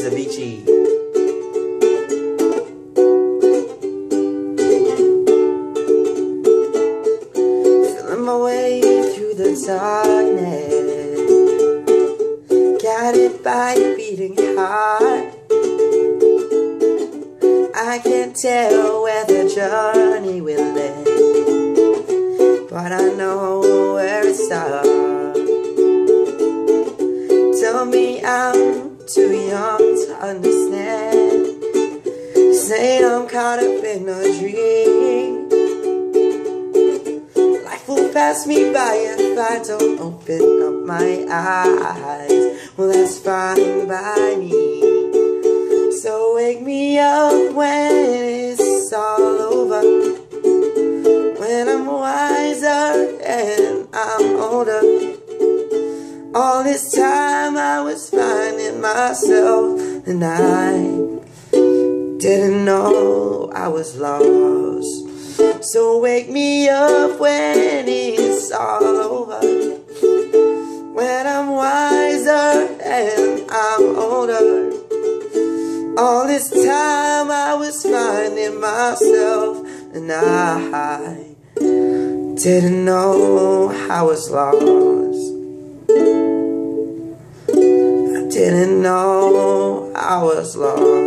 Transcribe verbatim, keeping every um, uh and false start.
Avicii. Feeling my way through the darkness, guided by a beating heart. I can't tell where the journey will end, but I know where it starts. Tell me I'm too young to understand. Say I'm caught up in a dream. Life will pass me by if I don't open up my eyes. Well, that's fine by me. So wake me up when it's all over, when I'm wiser and I'm older. All this time I was finding myself, and I didn't know I was lost. So wake me up when it's all over, when I'm wiser and I'm older. All this time I was finding myself, and I didn't know I was lost. I didn't know I was lost.